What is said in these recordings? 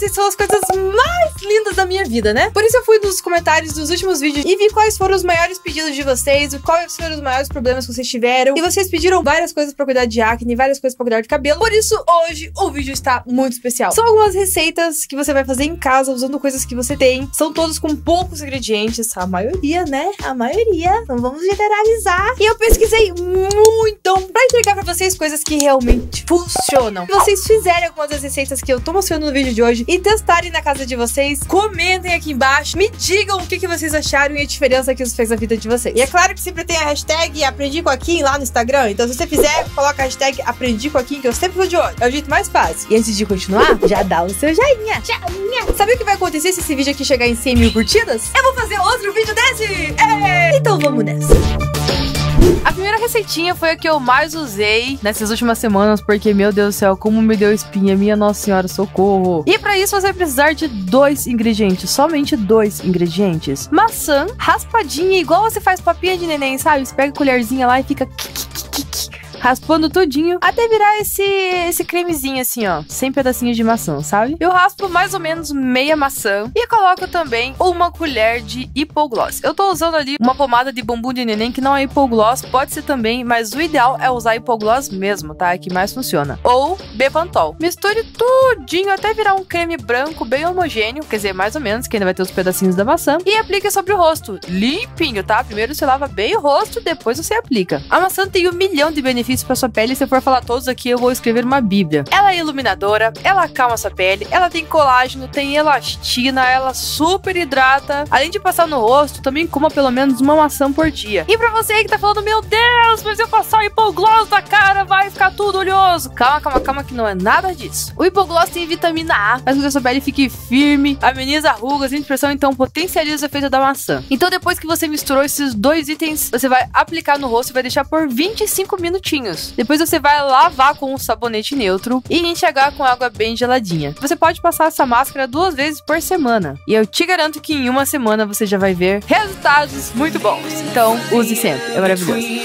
vocês são as coisas mais lindas da minha vida, né? Por isso eu fui nos comentários dos últimos vídeos e vi quais foram os maiores pedidos de vocês, quais foram os maiores problemas que vocês tiveram. E vocês pediram várias coisas pra cuidar de acne, várias coisas pra cuidar de cabelo. Por isso, hoje, o vídeo está muito especial. São algumas receitas que você vai fazer em casa, usando coisas que você tem. São todos com poucos ingredientes. A maioria, né? A maioria. Não vamos generalizar. E eu pesquisei muito pra entregar pra vocês coisas que realmente funcionam. Se vocês fizerem algumas das receitas que eu tô mostrando no vídeo de hoje e testarem na casa de vocês, comentem aqui embaixo, me digam o que vocês acharam e a diferença que isso fez na vida de vocês. E é claro que sempre tem a hashtag Aprendi com a Kim lá no Instagram, então se você fizer, coloca a hashtag Aprendi com a Kim, que eu sempre vou de olho. É o jeito mais fácil. E antes de continuar, já dá o seu joinha. Sabe o que vai acontecer se esse vídeo aqui chegar em 100 mil curtidas? Eu vou fazer outro vídeo desse! Então vamos nessa. A primeira receitinha foi a que eu mais usei nessas últimas semanas, porque, meu Deus do céu, como me deu espinha, minha Nossa Senhora, socorro. E pra isso você vai precisar de 2 ingredientes, somente 2 ingredientes. Maçã raspadinha, igual você faz papinha de neném, sabe? Você pega a colherzinha lá e fica raspando tudinho até virar esse cremezinho assim, ó, sem pedacinhos de maçã, sabe? Eu raspo mais ou menos meia maçã e coloco também uma colher de hipogloss. Eu tô usando ali uma pomada de bumbum de neném que não é hipogloss, pode ser também, mas o ideal é usar hipogloss mesmo, tá? É que mais funciona. Ou Bepantol. Misture tudinho até virar um creme branco bem homogêneo, quer dizer, mais ou menos, que ainda vai ter os pedacinhos da maçã, e aplique sobre o rosto, limpinho, tá? Primeiro você lava bem o rosto, depois você aplica. A maçã tem 1 milhão de benefícios para sua pele. Se eu for falar todos aqui, eu vou escrever uma bíblia. Ela é iluminadora, ela acalma sua pele, ela tem colágeno, tem elastina, ela super hidrata. Além de passar no rosto, também coma pelo menos uma maçã por dia. E pra você aí que tá falando, meu Deus, mas eu passar hipogloss na cara, vai ficar tudo oleoso. Calma, que não é nada disso. O hipogloss tem vitamina A, faz com que a sua pele fique firme, ameniza rugas e impressão, então potencializa o efeito da maçã. Então depois que você misturou esses 2 itens, você vai aplicar no rosto e vai deixar por 25 minutinhos. Depois você vai lavar com um sabonete neutro e enxagar com água bem geladinha. Você pode passar essa máscara 2 vezes por semana. E eu te garanto que em 1 semana você já vai ver resultados muito bons. Então use sempre, é maravilhoso.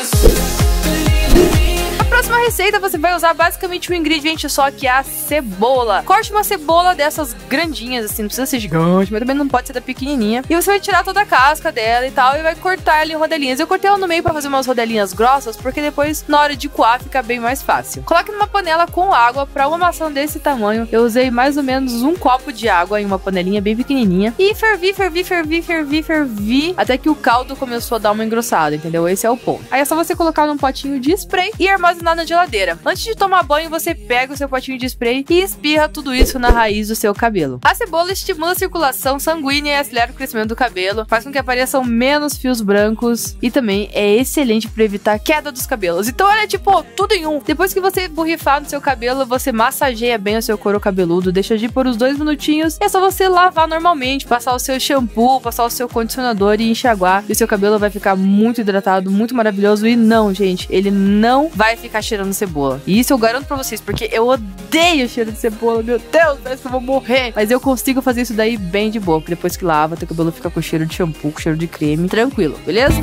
A próxima receita você vai usar basicamente um ingrediente só, que é a cebola. Corte uma cebola dessas grandinhas, assim, não precisa ser gigante, mas também não pode ser da pequenininha. E você vai tirar toda a casca dela e tal, e vai cortar ela em rodelinhas. Eu cortei ela no meio pra fazer umas rodelinhas grossas, porque depois, na hora de coar, fica bem mais fácil. Coloque numa panela com água. Pra uma maçã desse tamanho, eu usei mais ou menos 1 copo de água em uma panelinha bem pequenininha. E fervi, até que o caldo começou a dar uma engrossada, entendeu? Esse é o ponto. Aí é só você colocar num potinho de spray e armazenar na geladeira. Antes de tomar banho, você pega o seu potinho de spray e espirra tudo isso na raiz do seu cabelo. A cebola estimula a circulação sanguínea e acelera o crescimento do cabelo, faz com que apareçam menos fios brancos e também é excelente para evitar a queda dos cabelos. Então ela é tipo tudo em um. Depois que você borrifar no seu cabelo, você massageia bem o seu couro cabeludo, deixa de por uns 2 minutinhos e é só você lavar normalmente, passar o seu shampoo, passar o seu condicionador e enxaguar, e o seu cabelo vai ficar muito hidratado, muito maravilhoso. E não, gente, ele não vai ficar cheirando cebola. E isso eu garanto pra vocês, porque eu odeio cheiro de cebola. Meu Deus, parece que eu vou morrer. Mas eu consigo fazer isso daí bem de boa, porque depois que lava, teu cabelo fica com cheiro de shampoo, com cheiro de creme, tranquilo, beleza?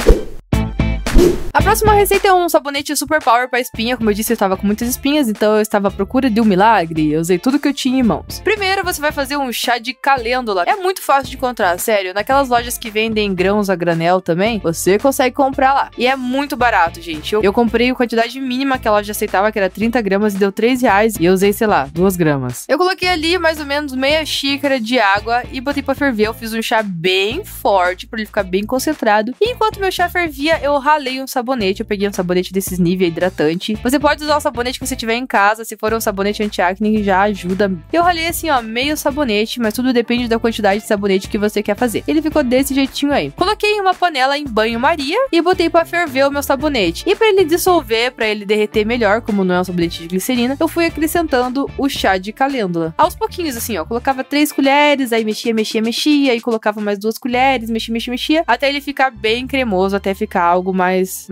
A próxima receita é um sabonete super power para espinha. Como eu disse, eu estava com muitas espinhas, então eu estava à procura de um milagre. Eu usei tudo que eu tinha em mãos. Primeiro, você vai fazer um chá de calêndula. É muito fácil de encontrar, sério. Naquelas lojas que vendem grãos a granel também, você consegue comprar lá. E é muito barato, gente. Eu comprei a quantidade mínima que a loja aceitava, que era 30 gramas, e deu R$3. E eu usei, sei lá, 2 gramas. Eu coloquei ali mais ou menos meia xícara de água e botei pra ferver. Eu fiz um chá bem forte, pra ele ficar bem concentrado. E enquanto meu chá fervia, eu ralei um sabonete. Eu peguei um sabonete desses Nivea hidratante. Você pode usar o sabonete que você tiver em casa. Se for um sabonete anti-acne, já ajuda. Eu ralei assim, ó, meio sabonete, mas tudo depende da quantidade de sabonete que você quer fazer. Ele ficou desse jeitinho aí. Coloquei em uma panela em banho-maria e botei pra ferver o meu sabonete. E pra ele dissolver, pra ele derreter melhor, como não é um sabonete de glicerina, eu fui acrescentando o chá de calêndula. Aos pouquinhos, assim, ó. Colocava 3 colheres, aí mexia, aí colocava mais 2 colheres, mexia, até ele ficar bem cremoso, até ficar algo mais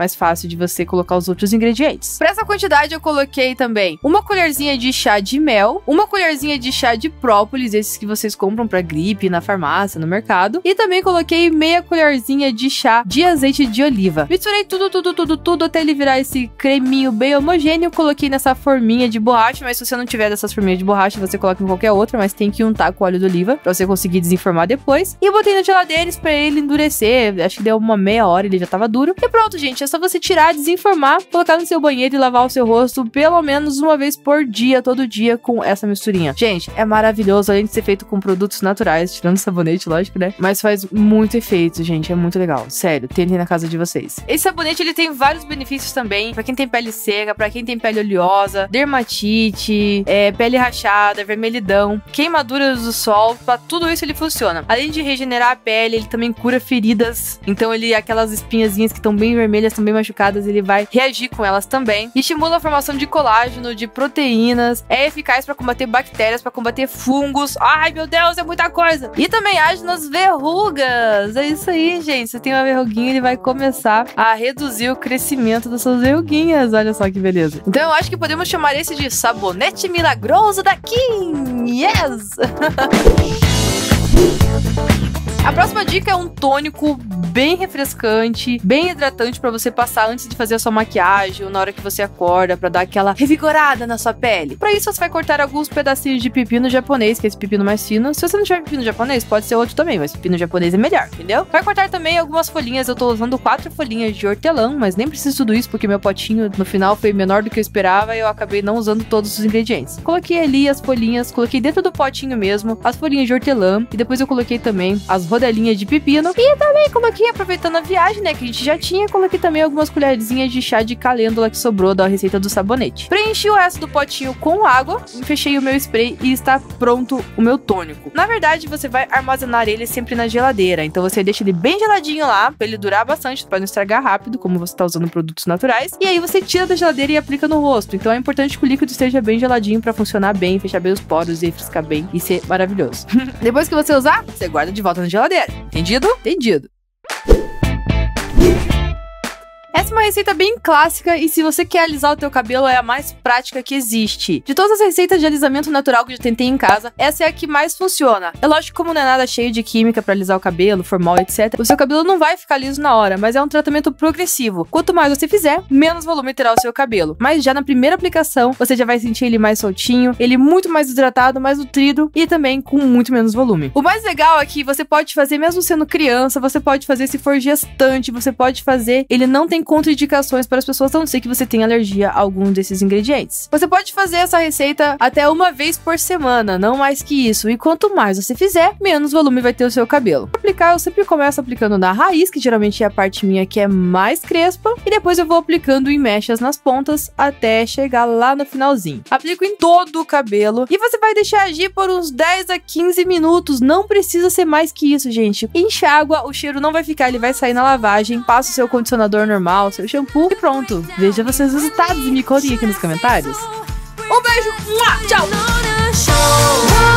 mais fácil de você colocar os outros ingredientes. Para essa quantidade eu coloquei também uma colherzinha de chá de mel, uma colherzinha de chá de própolis, esses que vocês compram para gripe na farmácia, no mercado, e também coloquei meia colherzinha de chá de azeite de oliva. Misturei tudo até ele virar esse creminho bem homogêneo. Coloquei nessa forminha de borracha, mas se você não tiver dessas forminhas de borracha, você coloca em qualquer outra, mas tem que untar com óleo de oliva pra você conseguir desenformar depois. E eu botei na geladeira, esperei ele endurecer, acho que deu uma meia hora, ele já tava duro. E pronto, gente, é só você tirar, desenformar, colocar no seu banheiro e lavar o seu rosto pelo menos uma vez por dia, todo dia, com essa misturinha. Gente, é maravilhoso, além de ser feito com produtos naturais, tirando sabonete, lógico, né? Mas faz muito efeito, gente, é muito legal. Sério, tentem na casa de vocês. Esse sabonete, ele tem vários benefícios também, pra quem tem pele seca, pra quem tem pele oleosa, dermatite, pele rachada, vermelhidão, queimaduras do sol, pra tudo isso ele funciona. Além de regenerar a pele, ele também cura feridas, então aquelas espinhazinhas que estão bem vermelhas, estão bem machucadas, ele vai reagir com elas também. Estimula a formação de colágeno, de proteínas, é eficaz pra combater bactérias, pra combater fungos. Ai, meu Deus, é muita coisa! E também age nas verrugas. É isso aí, gente. Se tem uma verruguinha, ele vai começar a reduzir o crescimento das suas verruguinhas. Olha só que beleza. Então eu acho que podemos chamar esse de sabonete milagroso da Kim. Yes! A próxima dica é um tônico bem refrescante, bem hidratante pra você passar antes de fazer a sua maquiagem ou na hora que você acorda, pra dar aquela revigorada na sua pele. Pra isso você vai cortar alguns pedacinhos de pepino japonês, que é esse pepino mais fino. Se você não tiver pepino japonês, pode ser outro também, mas pepino japonês é melhor, entendeu? Vai cortar também algumas folhinhas. Eu tô usando 4 folhinhas de hortelã, mas nem preciso tudo isso porque meu potinho no final foi menor do que eu esperava e eu acabei não usando todos os ingredientes. Coloquei ali as folhinhas, coloquei dentro do potinho mesmo as folhinhas de hortelã e depois eu coloquei também as rodelinhas de pepino e também coloquei, aproveitando a viagem, né, que a gente já tinha, coloquei também algumas colherzinhas de chá de calêndula que sobrou da receita do sabonete. Preenchi o resto do potinho com água, fechei o meu spray e está pronto o meu tônico. Na verdade, você vai armazenar ele sempre na geladeira, então você deixa ele bem geladinho lá, pra ele durar bastante, pra não estragar rápido, como você tá usando produtos naturais, e aí você tira da geladeira e aplica no rosto. Então é importante que o líquido esteja bem geladinho pra funcionar bem, fechar bem os poros e refrescar bem e ser maravilhoso. Depois que você usar, você guarda de volta na geladeira. Entendido? Entendido. Essa é uma receita bem clássica e se você quer alisar o teu cabelo é a mais prática que existe. De todas as receitas de alisamento natural que eu já tentei em casa, essa é a que mais funciona. É lógico que como não é nada cheio de química pra alisar o cabelo, formol, etc, o seu cabelo não vai ficar liso na hora, mas é um tratamento progressivo. Quanto mais você fizer, menos volume terá o seu cabelo. Mas já na primeira aplicação, você já vai sentir ele mais soltinho, ele muito mais hidratado, mais nutrido e também com muito menos volume. O mais legal é que você pode fazer mesmo sendo criança, você pode fazer se for gestante, você pode fazer, ele não tem contraindicações para as pessoas, a não ser que você tenha alergia a algum desses ingredientes. Você pode fazer essa receita até uma vez por semana, não mais que isso, e quanto mais você fizer, menos volume vai ter o seu cabelo. Para aplicar, eu sempre começo aplicando na raiz, que geralmente é a parte minha que é mais crespa, e depois eu vou aplicando em mechas nas pontas até chegar lá no finalzinho. Aplico em todo o cabelo e você vai deixar agir por uns 10 a 15 minutos, não precisa ser mais que isso, gente. Enxágua, o cheiro não vai ficar, ele vai sair na lavagem, passa o seu condicionador normal, seu shampoo e pronto. Veja vocês os resultados e me contem aqui nos comentários. Um beijo, tchau!